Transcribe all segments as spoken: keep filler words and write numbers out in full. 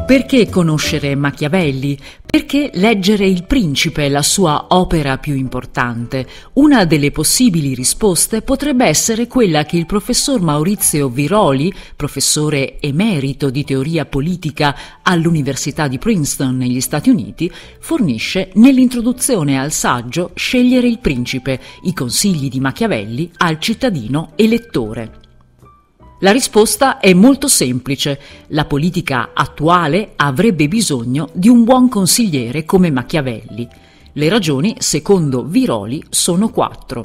Perché conoscere Machiavelli? Perché leggere Il Principe, la sua opera più importante? Una delle possibili risposte potrebbe essere quella che il professor Maurizio Viroli, professore emerito di teoria politica all'Università di Princeton negli Stati Uniti, fornisce nell'introduzione al saggio Scegliere il Principe, i consigli di Machiavelli al cittadino elettore. La risposta è molto semplice. La politica attuale avrebbe bisogno di un buon consigliere come Machiavelli. Le ragioni, secondo Viroli, sono quattro.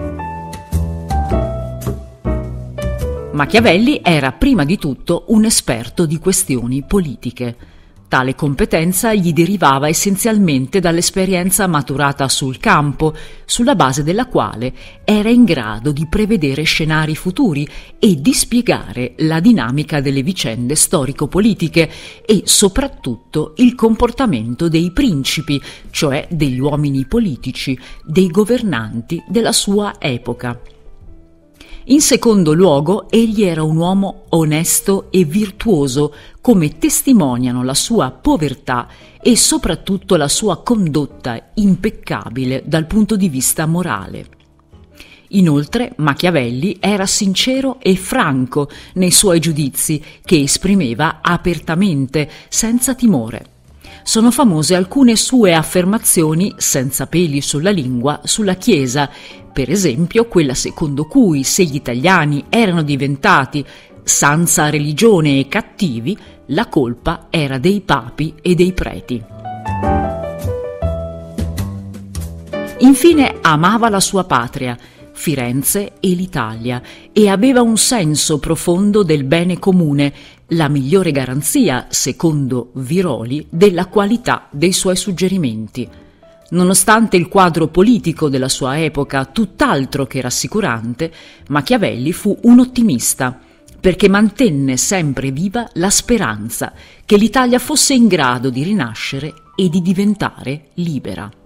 Machiavelli era prima di tutto un esperto di questioni politiche. Tale competenza gli derivava essenzialmente dall'esperienza maturata sul campo, sulla base della quale era in grado di prevedere scenari futuri e di spiegare la dinamica delle vicende storico-politiche e soprattutto il comportamento dei principi, cioè degli uomini politici, dei governanti della sua epoca. In secondo luogo, egli era un uomo onesto e virtuoso, come testimoniano la sua povertà e soprattutto la sua condotta impeccabile dal punto di vista morale. Inoltre, Machiavelli era sincero e franco nei suoi giudizi, che esprimeva apertamente, senza timore. Sono famose alcune sue affermazioni, senza peli sulla lingua, sulla Chiesa, per esempio quella secondo cui se gli italiani erano diventati senza religione e cattivi, la colpa era dei papi e dei preti. Infine amava la sua patria, Firenze e l'Italia, e aveva un senso profondo del bene comune, la migliore garanzia, secondo Viroli, della qualità dei suoi suggerimenti. Nonostante il quadro politico della sua epoca tutt'altro che rassicurante, Machiavelli fu un ottimista, perché mantenne sempre viva la speranza che l'Italia fosse in grado di rinascere e di diventare libera.